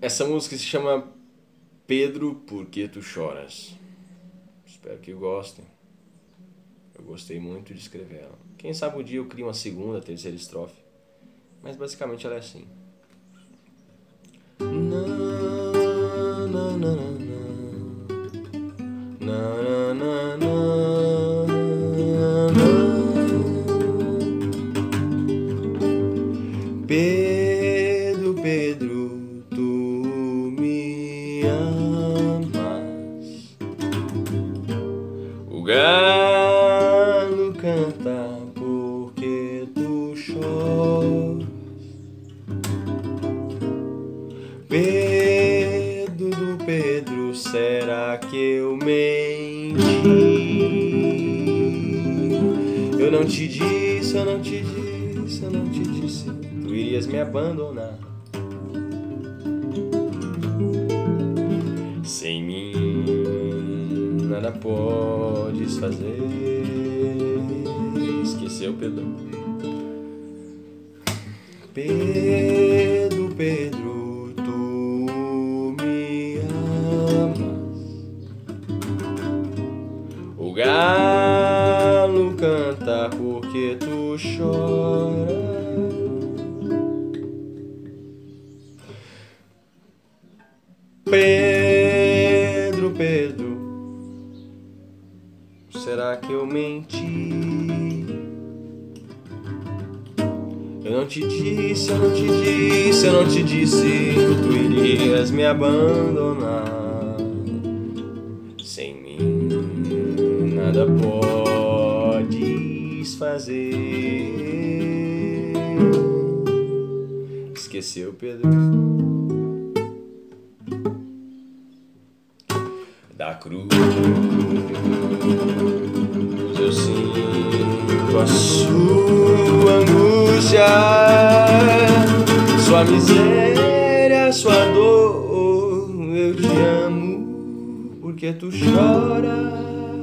Essa música se chama Pedro, Por que Tu Choras? Espero que gostem. Eu gostei muito de escrever ela. Quem sabe um dia eu crio uma segunda, terceira estrofe. Mas basicamente ela é assim. Pedro, Pedro, tu me amas. O galo canta porque tu choras. Pedro, Pedro, será que eu menti? Eu não te disse, eu não te disse, eu não te disse, tu irias me abandonar. Sem mim nada podes fazer. Esqueceu, Pedro? Pedro, Pedro, tu me amas. O galo canta porque tu choras. Pedro, Pedro, será que eu menti? Eu não te disse, eu não te disse, eu não te disse que tu irias me abandonar. Sem mim nada podes fazer. Esqueceu, Pedro? Da cruz eu sinto a sua angústia, sua miséria, sua dor. Eu te amo porque tu choras.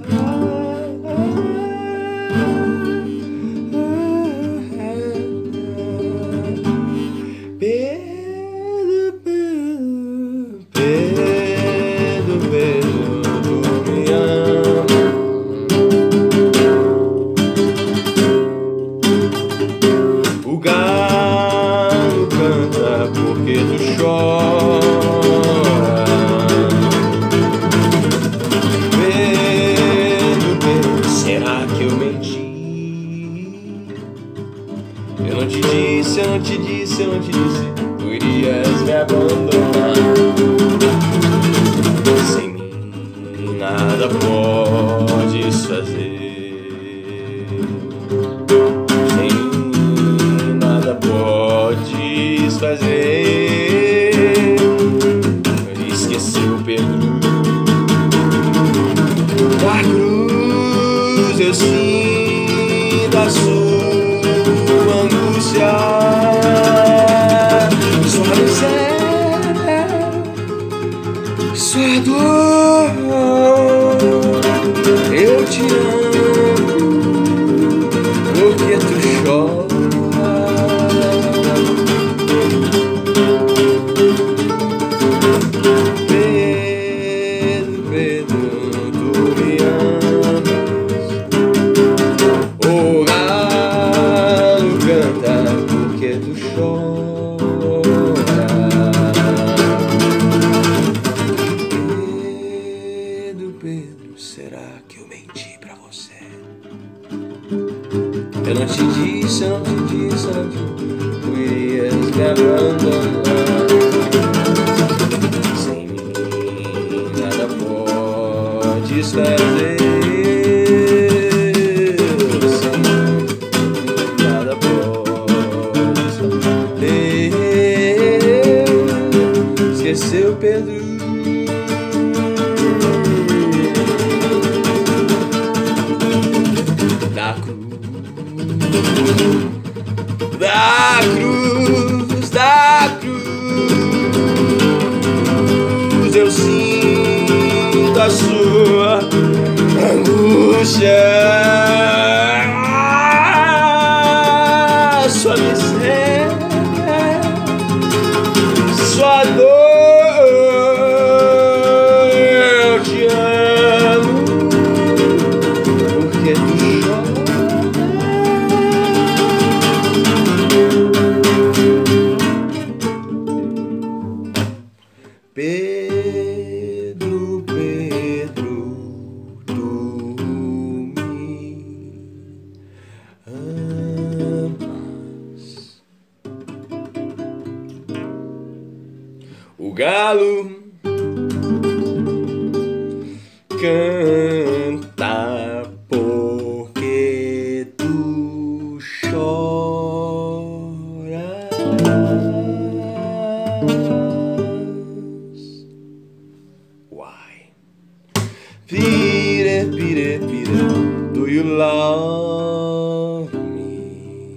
O galo canta porque tu choras. Pedro, Pedro, será que eu menti? Eu não te disse, eu não te disse, eu não te disse, tu irias me abandonar. Sem mim nada podes fazer. Podes fazer. Esqueceu, Pedro? Da cruz eu sinto a sua angústia, sua miséria, sua dor. Eu te amo porque tu choras. Pedro, será que eu menti pra você? Eu não te disse, eu não te disse, eu não te disse, tu irias me abandonar. Sem mim nada podes fazer. Sem mim nada podes fazer. Esqueceu, Pedro? Da cruz, eu sinto a sua angústia, sua miséria, sua dor. galo canta porque tu choras. Why? Pire, pire, pire, do you love me?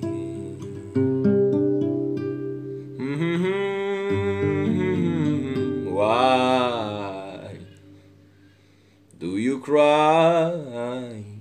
Why do you cry?